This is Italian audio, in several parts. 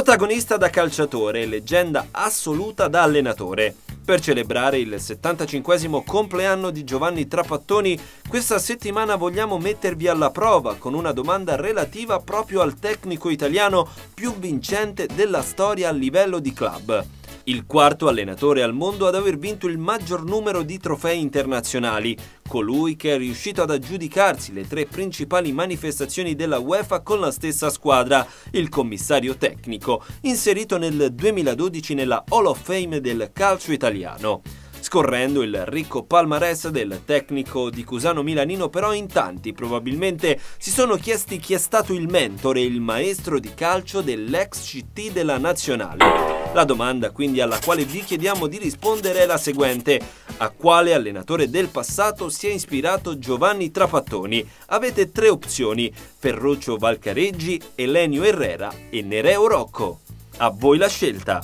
Protagonista da calciatore e leggenda assoluta da allenatore. Per celebrare il 75° compleanno di Giovanni Trapattoni, questa settimana vogliamo mettervi alla prova con una domanda relativa proprio al tecnico italiano più vincente della storia a livello di club. Il quarto allenatore al mondo ad aver vinto il maggior numero di trofei internazionali, colui che è riuscito ad aggiudicarsi le 3 principali manifestazioni della UEFA con la stessa squadra, il commissario tecnico, inserito nel 2012 nella Hall of Fame del calcio italiano. Scorrendo il ricco palmarès del tecnico di Cusano milanino, però in tanti probabilmente si sono chiesti chi è stato il mentore e il maestro di calcio dell'ex CT della Nazionale. La domanda quindi alla quale vi chiediamo di rispondere è la seguente: a quale allenatore del passato si è ispirato Giovanni Trapattoni? Avete 3 opzioni: Ferruccio Valcareggi, Elenio Herrera e Nereo Rocco. A voi la scelta!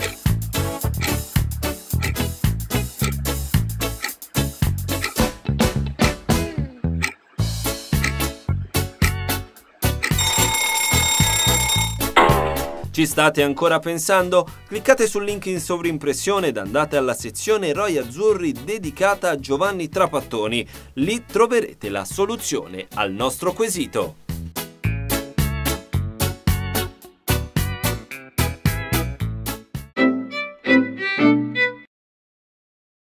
Ci state ancora pensando? Cliccate sul link in sovrimpressione ed andate alla sezione Eroi Azzurri dedicata a Giovanni Trapattoni. Lì troverete la soluzione al nostro quesito.